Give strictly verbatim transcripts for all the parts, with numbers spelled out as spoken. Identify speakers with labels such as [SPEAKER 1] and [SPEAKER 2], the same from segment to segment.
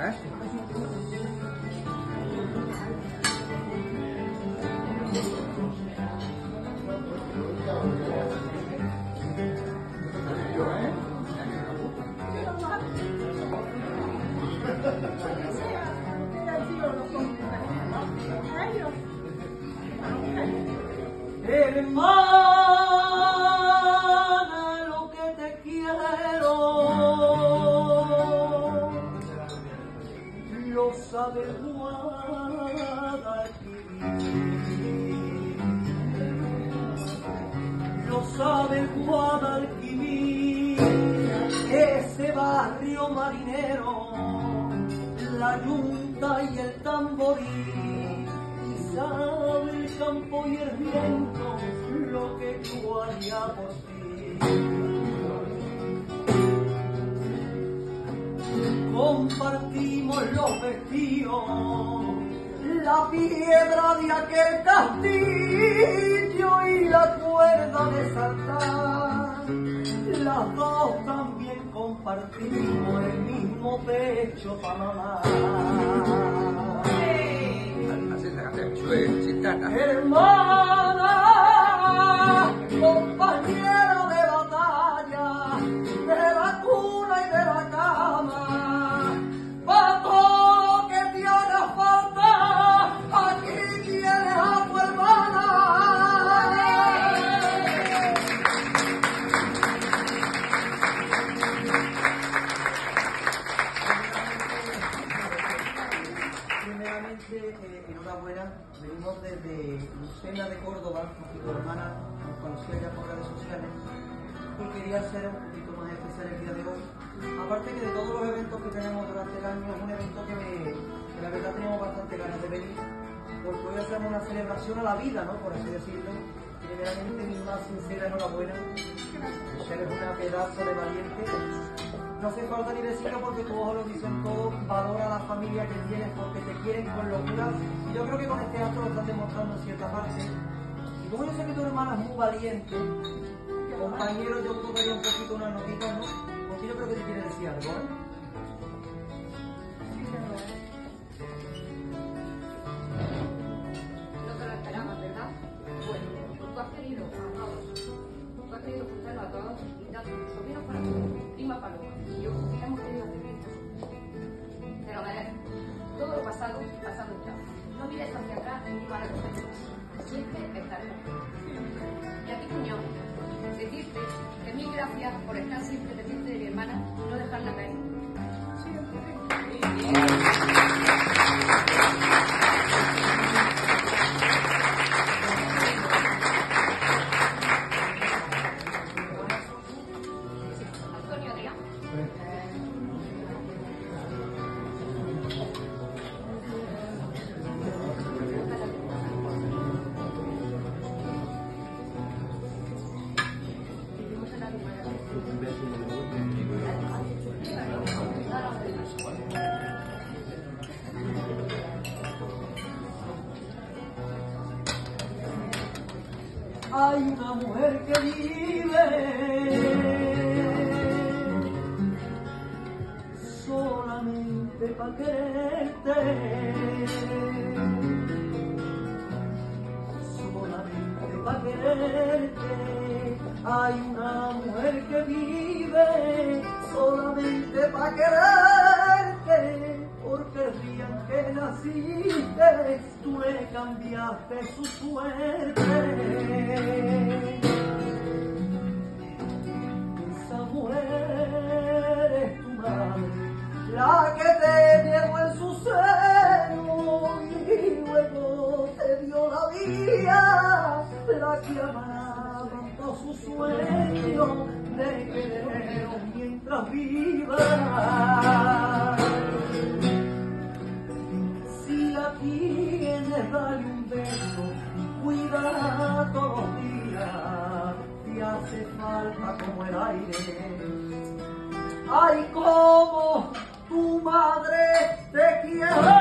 [SPEAKER 1] ¿eh?
[SPEAKER 2] Hermana, lo que te quiero, lo sabe Guadalquivir, lo sabe Guadalquivir, ese barrio marinero, la yunta y el tamborí, y sabe el campo y el viento lo que yo haría por ti. Compartimos los vestidos, la piedra de aquel castillo y la cuerda de saltar. Las dos también compartimos el mismo pecho para mamar. Hermana, compañera de batalla, de la cuna y de la cama, para todo lo que te haga falta, aquí tienes a tu hermana. Primeramente, eh, enhorabuena, venimos desde Lucena de Córdoba, porque tu hermana nos conocía ya por redes sociales y quería hacer un poquito más especial el día de hoy. Aparte que de todos los eventos que tenemos durante el año, es un evento que, me, que la verdad tenemos bastante ganas de venir, porque hoy hacemos una celebración a la vida, ¿no? Por así decirlo. Primeramente, mi más sincera enhorabuena. Eres una pedazo de valiente. No hace falta ni decirlo porque tus ojos lo dicen todo. Valora a la familia que tienes porque te quieren con locura. Y yo creo que con este acto lo estás demostrando en cierta parte. Y como yo sé que tu hermana es muy valiente, compañero, yo tocaría un poquito unas notitas, ¿no? Porque yo creo que te quiere decir algo, ¿eh?
[SPEAKER 3] No te lo esperabas, ¿verdad? Bueno, pues tú has querido a todos, tú has querido juntarlo a todos y dar sobrinos para ti, prima para los y yo hemos querido hacer esto. Te lo mereces. Todo lo pasado, pasado ya. No mires hacia atrás ni para los otros. Siempre estaremos. Y a ti, cuñado, decirte que mil gracias por estar siempre pendiente de mi hermana y no dejarla caer. Antonio Adrián.
[SPEAKER 2] Hay una mujer que vive solamente para quererte, solamente para quererte. Hay una mujer que vive solamente para quererte, porque el día en que naciste tú le cambiaste su suerte. Esa mujer es tu madre, la que te llevó en su seno y luego te dio la vida, la que amaba su sueño de querer mientras viva. Si la tienes, dale un beso y cuídala todos los días, si hace falta como el aire. Ay, como tu madre te quiere.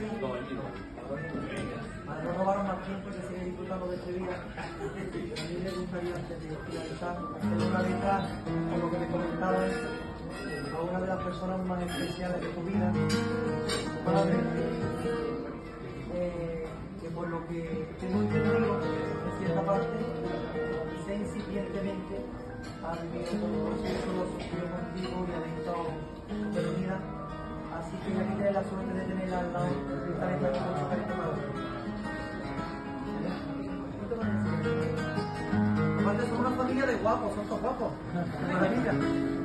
[SPEAKER 2] aquí, para no robaros más tiempo y que sigáis disfrutando de este día, a mí me gustaría, antes de finalizar, hacer una letra con lo que te comentaba a una de las personas más especiales de tu vida, tu padre, eh, que por lo que tengo entendido, en cierta parte, quizá incipientemente, ha vivido como proceso, lo sufrido contigo y ha estado de vida. Así que aquí tienes la suerte de tenerla al lado de esta letra con mucho cariño para ti. ¿Qué te parece? Aparte, somos una familia de guapos, son todos guapos. Qué maravilla.